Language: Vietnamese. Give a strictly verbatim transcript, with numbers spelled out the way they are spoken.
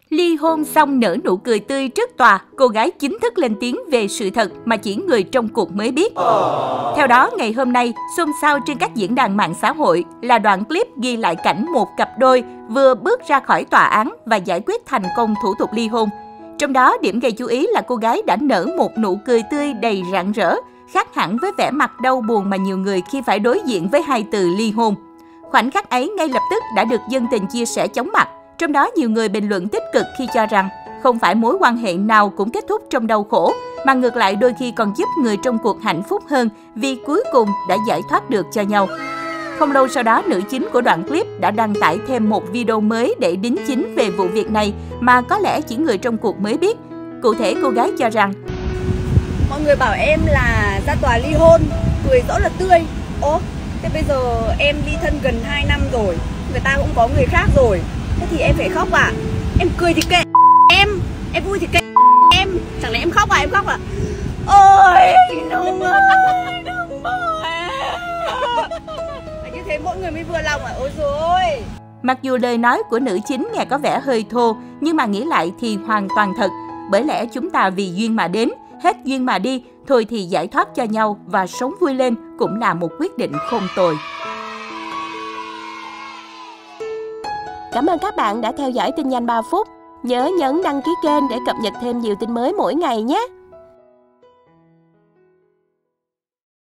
Ly hôn xong nở nụ cười tươi trước tòa, cô gái chính thức lên tiếng về sự thật mà chỉ người trong cuộc mới biết. Theo đó, ngày hôm nay, xôn xao trên các diễn đàn mạng xã hội là đoạn clip ghi lại cảnh một cặp đôi vừa bước ra khỏi tòa án và giải quyết thành công thủ tục ly hôn. Trong đó, điểm gây chú ý là cô gái đã nở một nụ cười tươi đầy rạng rỡ, khác hẳn với vẻ mặt đau buồn mà nhiều người khi phải đối diện với hai từ ly hôn. Khoảnh khắc ấy ngay lập tức đã được dân tình chia sẻ chóng mặt. Trong đó nhiều người bình luận tích cực khi cho rằng không phải mối quan hệ nào cũng kết thúc trong đau khổ, mà ngược lại đôi khi còn giúp người trong cuộc hạnh phúc hơn vì cuối cùng đã giải thoát được cho nhau. Không lâu sau đó, nữ chính của đoạn clip đã đăng tải thêm một video mới để đính chính về vụ việc này mà có lẽ chỉ người trong cuộc mới biết. Cụ thể, cô gái cho rằng: mọi người bảo em là ra tòa ly hôn, cười rõ là tươi. Ố, thế bây giờ em ly thân gần hai năm rồi, người ta cũng có người khác rồi. Thế thì em phải khóc à? Em cười thì kệ em, em vui thì kệ em. Chẳng lẽ em khóc à? Em khóc à? Ôi, Nung ơi, Nung ơi. Như thế mỗi người mới vừa lòng à? Ôi dồi. Mặc dù lời nói của nữ chính nghe có vẻ hơi thô, nhưng mà nghĩ lại thì hoàn toàn thật. Bởi lẽ chúng ta vì duyên mà đến, hết duyên mà đi, thôi thì giải thoát cho nhau và sống vui lên cũng là một quyết định không tồi. Cảm ơn các bạn đã theo dõi tin nhanh ba phút. Nhớ nhấn đăng ký kênh để cập nhật thêm nhiều tin mới mỗi ngày nhé!